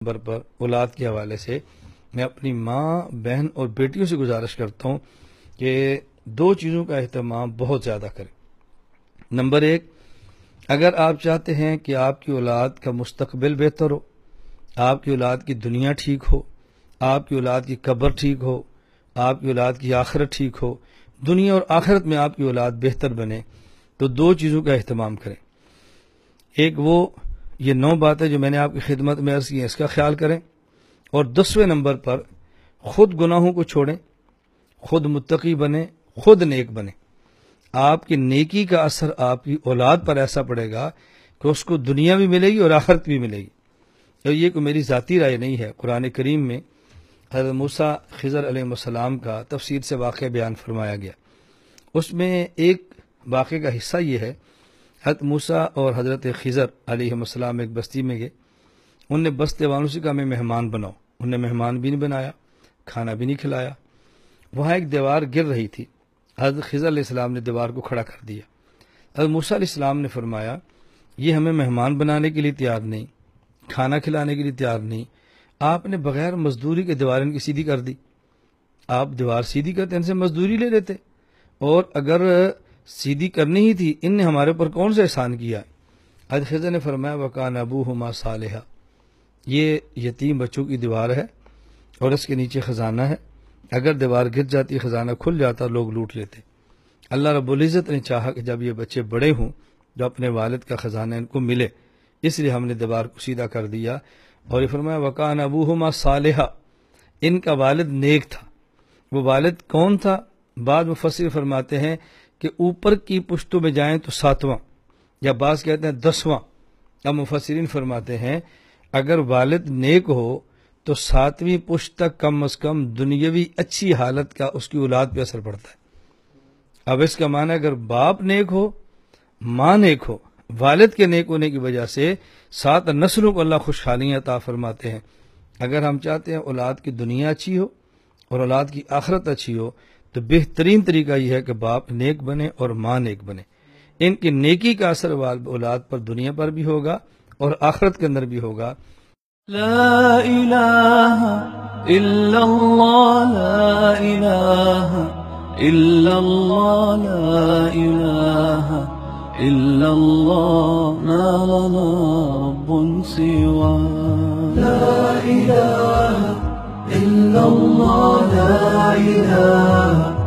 Number پر اولاد کے حوالے سے میں اپنی ماں، بہن اور بیٹیوں سے گزارش کرتا ہوں کہ 2 چیزوں کا اہتمام بہت زیادہ کریں۔ نمبر 1، اگر آپ چاہتے ہیں کہ آپ کی اولاد کا مستقبل بہتر ہو، آپ کی اولاد کی دنیا ٹھیک ہو، آپ کی اولاد کی قبر ٹھیک ہو، آپ کی اولاد کی آخرت ٹھیک ہو، دنیا اور آخرت میں آپ کی اولاد بہتر بنے، تو 2 چیزوں کا اہتمام کریں۔ ایک یہ 9 باتیں جو میں نے آپ کی خدمت میں عرض کی ہیں، اس کا خیال کریں، اور 10ویں نمبر پر خود گناہوں کو چھوڑیں، خود متقی بنیں، خود نیک بنیں۔ آپ کی نیکی کا اثر آپ کی اولاد پر ایسا پڑے گا کہ اس کو دنیا بھی ملے گی اور آخرت بھی ملے گی۔ اور یہ کوئی میری ذاتی رائے نہیں ہے، قرآن کریم میں حضرت موسیٰ خضر علیہ السلام کا تفصیل سے واقعہ بیان فرمایا گیا۔ اس میں ایک واقعے کا حصہ یہ ہے، حضرت موسیٰ اور حضرت خضر علیہ السلام ایک بستی میں گئے، ان نے بستے والوں سے کہا ہمیں مہمان بناؤ، انہوں نے مہمان بھی نہیں بنایا، کھانا بھی نہیں کھلایا۔ وہاں ایک دیوار گر رہی تھی، حضرت خضر علیہ السلام نے دیوار کو کھڑا کر دیا۔ حضرت موسیٰ علیہ السلام نے فرمایا یہ ہمیں مہمان بنانے کے لیے تیار نہیں، کھانا کھلانے کے لیے تیار نہیں، آپ نے بغیر مزدوری کے دیوار ان کی سیدھی کر دی۔ آپ دیوار سیدھی کرتے ان سے مزدوری لے لیتے، اور اگر سیدھی کرنی ہی تھی ان نے ہمارے اوپر کون سا احسان کیا؟ حضرت خضر نے فرمایا وَكَانَ أَبُوهُمَا صَالِحًا، یہ یتیم بچوں کی دیوار ہے اور اس کے نیچے خزانہ ہے، اگر دیوار گر جاتی خزانہ کھل جاتا لوگ لوٹ لیتے۔ اللہ رب العزت نے چاہا کہ جب یہ بچے بڑے ہوں جو اپنے والد کا خزانہ ان کو ملے، اس لیے ہم نے دیوار کو سیدھا کر دیا، اور یہ فرمایا وَكَانَ أَبُوهُمَا صَالِحًا، ان کا والد نیک تھا۔ وہ والد کون تھا؟ بعض مفسر فرماتے ہیں کہ اوپر کی پشتوں میں جائیں تو 7واں، یا بعض کہتے ہیں 10واں۔ اب مفسرین فرماتے ہیں اگر والد نیک ہو تو 7ویں پشت تک کم از کم دنیاوی اچھی حالت کا اس کی اولاد پہ اثر پڑتا ہے۔ اب اس کا معنی اگر باپ نیک ہو، ماں نیک ہو، والد کے نیک ہونے کی وجہ سے 7 نسلوں کو اللہ خوشحالیاں عطا فرماتے ہیں۔ اگر ہم چاہتے ہیں اولاد کی دنیا اچھی ہو اور اولاد کی آخرت اچھی ہو تو بہترین طریقہ یہ ہے کہ باپ نیک بنے اور ماں نیک بنے۔ ان کی نیکی کا اثر اولاد پر دنیا پر بھی ہوگا اور آخرت کے اندر بھی ہوگا۔ لا الہ الا اللہ، لا الہ الا اللہ، لا الہ الا اللہ، ما لنا رب سوا۔ لا الہ الا اللہ، لا الہ